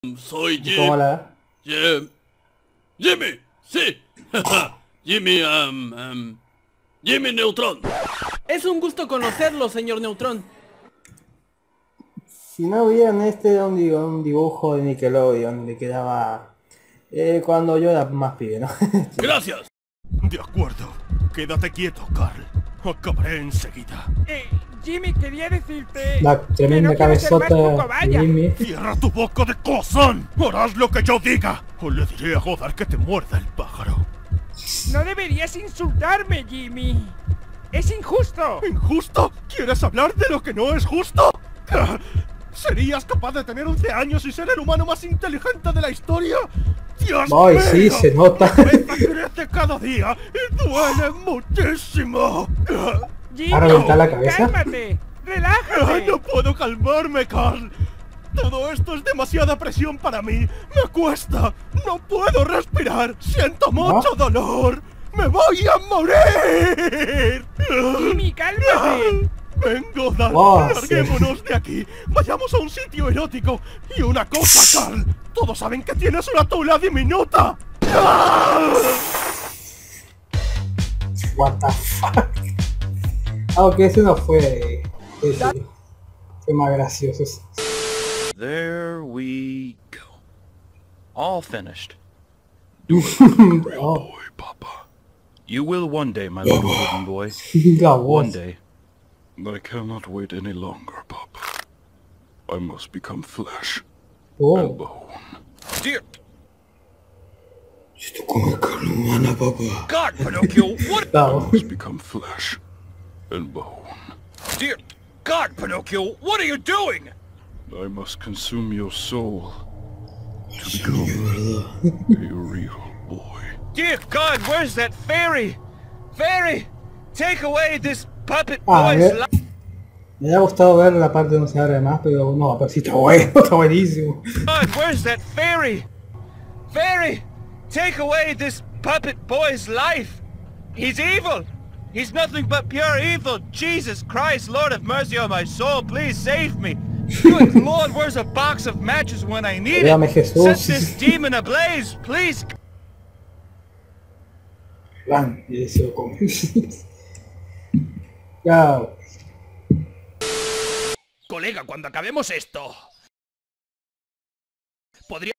Soy ¿Cómo la? Jimmy, sí. Jimmy, Jimmy Neutron. Es un gusto conocerlo, señor Neutron. Si no vieran era un dibujo de Nickelodeon de que daba cuando yo era más pibe, ¿no? Gracias. De acuerdo. Quédate quieto, Carl. Acabaré enseguida. Jimmy, quería decirte... La tremenda que no quiero ser más cabezota poco de vaya. Jimmy. ¡Cierra tu boca de cozón! ¡Harás lo que yo diga! O le diré a Godard que te muerda el pájaro. No deberías insultarme, Jimmy. Es injusto. ¿Injusto? ¿Quieres hablar de lo que no es justo? ¿Serías capaz de tener 11 años y ser el humano más inteligente de la historia? ¡Dios Ay, mío! sí, se nota. Mi cabeza crece cada día y duele muchísimo. Jimmy, ¿Ha reventado la cabeza? cálmate. Relájate. No puedo calmarme, Carl. Todo esto es demasiada presión para mí. Me cuesta. No puedo respirar. Siento mucho dolor. ¡Me voy a morir! Jimmy, cálmate. Ven, Godard, Oh, larguémonos de aquí. Vayamos a un sitio erótico. Y una cosa, Carl. Todos saben que tienes una tula diminuta. What the fuck. Aunque ese no fue... fue más gracioso. There we go. All finished. Oh, Boy, Papa. You will one day, my little wooden boy. la One voz. day. I cannot wait any longer, Papa. I must become flesh and Oh. bone. Dear Esto come carne humana, papá. God, Pinocchio, what? La I voz. must become flesh and bone. Dear God, Pinocchio, what are you doing? I must consume your soul to become a real boy. Dear God, where's that fairy? Fairy, take away this puppet Ah, boy's me, life. me ha gustado ver la parte donde se abre más, pero no, pero sí está bueno, está buenísimo. God, where's that fairy? Fairy, take away this puppet boy's life. He's evil. He's nothing but pure evil. Jesus Christ, Lord have mercy on my soul. Please save me. Good Lord, where's a box of matches when I need Véame, it? Jesús. Set this demon ablaze, please. Van, y se lo come. Chao. Colega, cuando acabemos esto, podríamos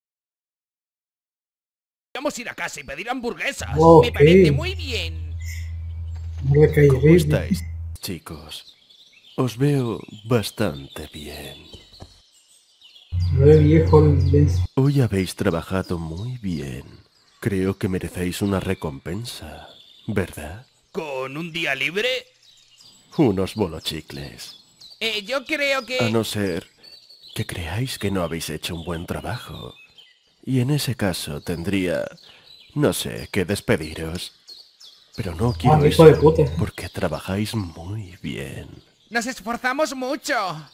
ir a casa y pedir hamburguesas. Ok. Me parece muy bien. No le caí ¿Cómo bien. estáis, chicos? Os veo bastante bien. No le viejo el Benz. Hoy habéis trabajado muy bien. Creo que merecéis una recompensa, ¿verdad? ¿Con un día libre? Unos bolochicles. Yo creo A que... no ser que creáis que no habéis hecho un buen trabajo. Y en ese caso tendría, no sé, que despediros. Pero no quiero hijo de eso, puta. porque trabajáis muy bien. Nos esforzamos mucho.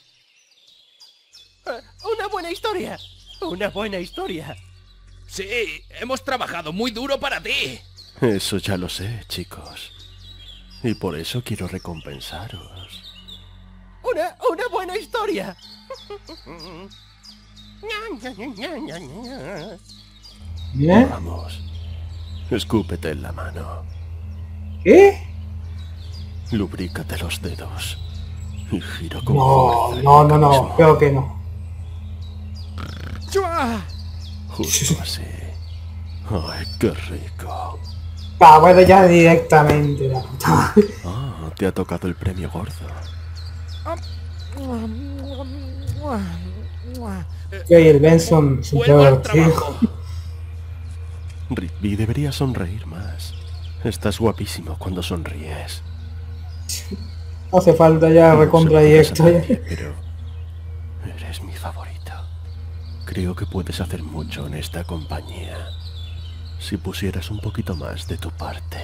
Una buena historia. Una buena historia. Sí, hemos trabajado muy duro para ti. Eso ya lo sé, chicos. Y por eso quiero recompensaros. Una buena historia. ¿Bien? Vamos, escúpete en la mano, ¿Qué? lubrícate los dedos y gira con No, fuerza no, el no, no, cabezón. creo que no. Justo así. Ay, qué rico. Ah, bueno, ya directamente, la puta madre. Ah, te ha tocado el premio gordo. Ok, el Benson se Vuelvo al divertido. trabajo. Rigby, deberías sonreír más. Estás guapísimo cuando sonríes. No hace falta ya No recontra se lo digas a directo. nadie, pero eres mi favorito. Creo que puedes hacer mucho en esta compañía. Si pusieras un poquito más de tu parte.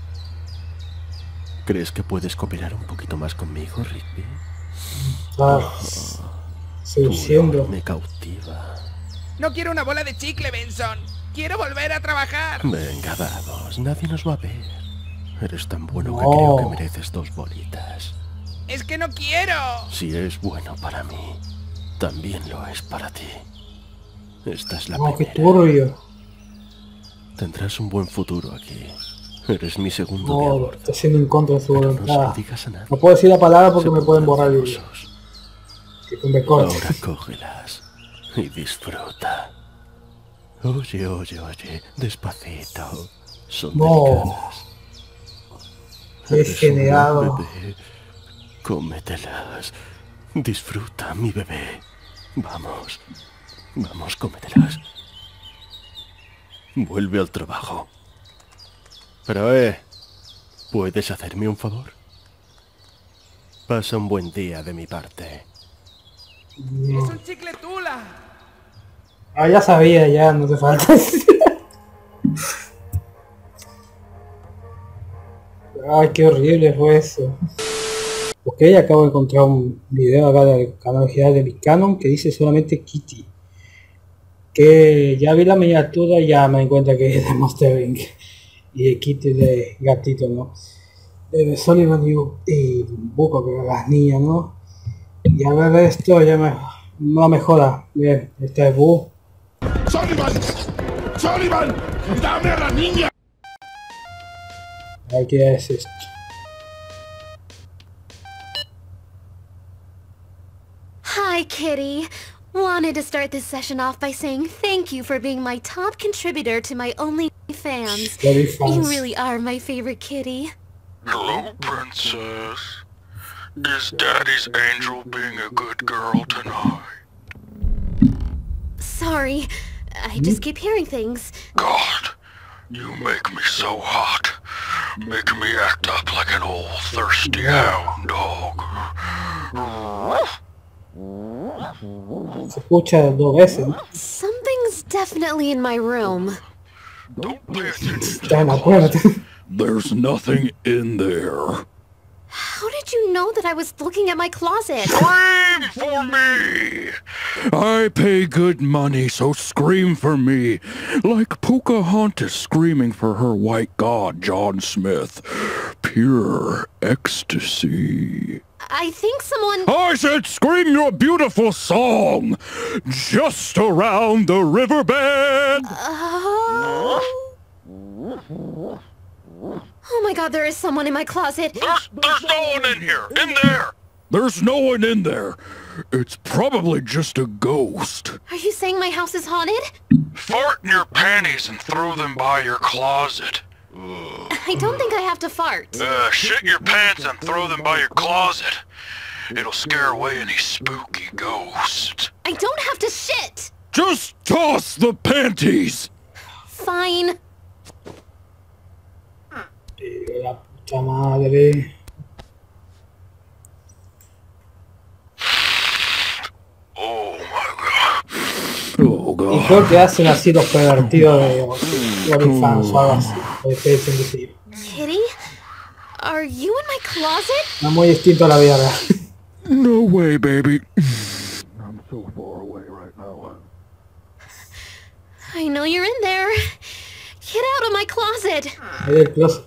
¿Crees que puedes cooperar un poquito más conmigo, Rigby? Ah, Tu olor seduciendo. me cautiva. No quiero una bola de chicle, Benson. Quiero volver a trabajar. Venga, vamos, nadie nos va a ver. Eres tan bueno que No. creo que mereces 2 bolitas. Es que no quiero. Si es bueno para mí, también lo es para ti. Esta es la No, qué primera. turbio. Tendrás un buen futuro aquí. Eres mi segundo de a No, lo bordo. está haciendo en contra de su Pero no se lo voluntad. digas a nadie. No puedo decir la palabra porque Se me pueden pondrán borrar el vídeo. celosos. Que me corte. Ahora cógelas y disfruta. Oye, oye, oye, despacito. Son No. delicadas. Qué Eres un buen generado. bebé. Cómetelas. Disfruta, mi bebé. Vamos. Vamos, cómetelas. Vuelve al trabajo. Pero, ¿puedes hacerme un favor? Pasa un buen día de mi parte. Es un chicle tula. Ah, ya sabía, ya, no te falta. Ay, qué horrible fue eso. Ok, acabo de encontrar un video acá del canal general de Canon que dice solamente Kitty. Que ya vi la miniatura y ya me di cuenta que es de Monster Inc. Y de Kitty de gatito, ¿no? De Sullivan y Buco, que eran las niñas, ¿no? Y a ver esto ya no mejora. Bien, esta es Bu. ¡Sullivan! ¡Sullivan! ¡Dame a la niña! Ay, ¿qué es esto? Hi, Kitty. Wanted to start this session off by saying thank you for being my top contributor to my OnlyFans. Very You fast. really are my favorite kitty. Hello, Princess. Is Daddy's angel being a good girl tonight? Sorry, I just keep hearing things. God, you make me so hot. Make me act up like an old thirsty hound dog. Se escucha dos veces, ¿no? Something's definitely in my room. Don't pay attention to Está en la puerta. There's nothing in there. How did you know that I was looking at my closet? Scream for me! I pay good money, so scream for me. Like Pocahontas screaming for her white god, John Smith. Pure ecstasy. I think someone... I said scream your beautiful song! Just around the riverbed! Oh my god, there is someone in my closet. There's no one in here! In there! There's no one in there. It's probably just a ghost. Are you saying my house is haunted? Fart in your panties and throw them by your closet. I don't think I have to fart. Shit your pants and throw them by your closet. It'll scare away any spooky ghosts. I don't have to shit! Just toss the panties! Fine. La puta madre. Oh my god. Oh Y god. creo que hacen así los pervertidos de OnlyFans o algo así. O de Facebook, decir. Kitty? Are you in my closet? No muy distinto a la vida real. No way, baby. I'm so far away right now. I know you're in there. Get out of my closet. Ahí del closet.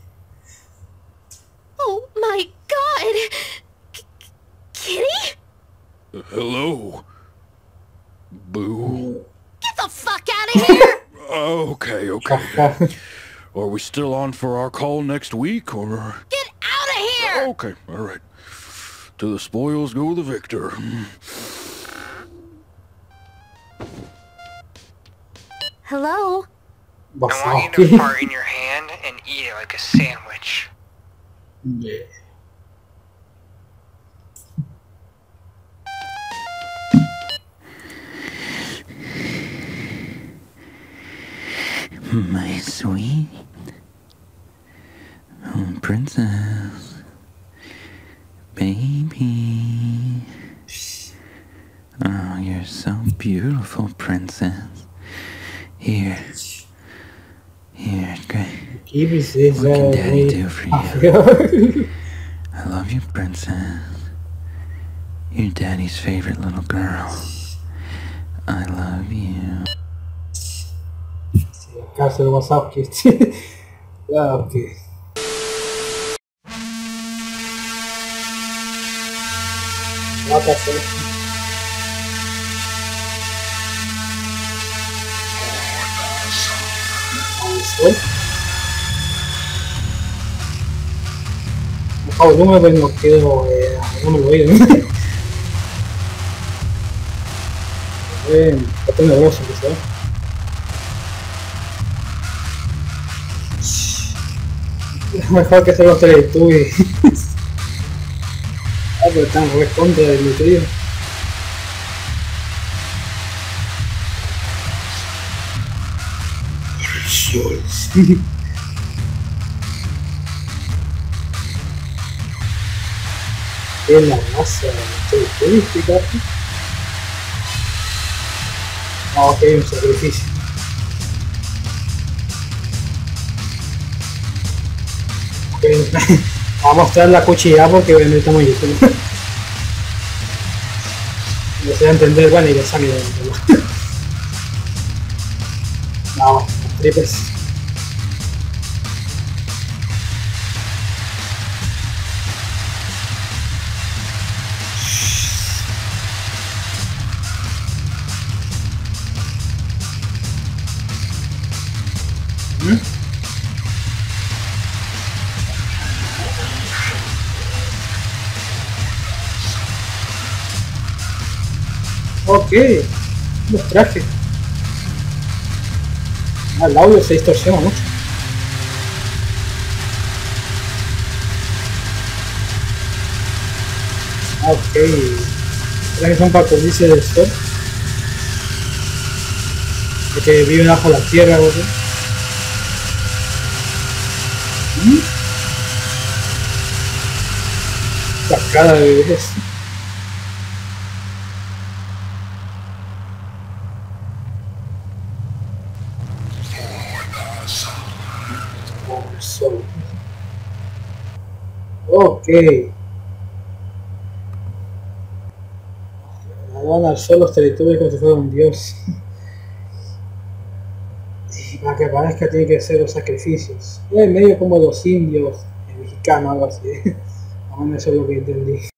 Oh my god. Kitty? Hello? Boo. Get the fuck out of here! Okay, okay. Are we still on for our call next week, or...? Get out of here! Okay, alright. To the spoils go the victor. Hello? I want you to Wazowski. fart in your hand and eat it like a sandwich. Yeah. My sweet princess, baby. Oh, you're so beautiful, princess. Here, great. Ibis is What can Daddy muy do for you? afio. I love you, princess. You're Daddy's favorite little girl. I love you. Sí, cárcel de Wazowski. Ah, ok. Mata, sol. Por favor, no me quedo, no me lo oigo, ¿no? Está tenebroso que sea. Mejor que hacer los Teletubbies. Ah, pero están re contra del nutrido. Es la masa turística. Ah, ok, un sacrificio. Okay. Vamos a mostrar la cuchilla porque no estamos en YouTube. No se va a entender, bueno, y le sale de dentro. Vamos, tripes. Ok, los trajes. El audio se distorsiona mucho. Ok, trajes son para cubrirse del sol. Porque viven bajo la tierra, ¿no? Cascada de bebés. Ok. Van al sol los Teletubbies como si fuera un dios. Y para que aparezca tiene que hacer los sacrificios. Es medio como los indios mexicanos, algo así. A menos eso es lo que entendí.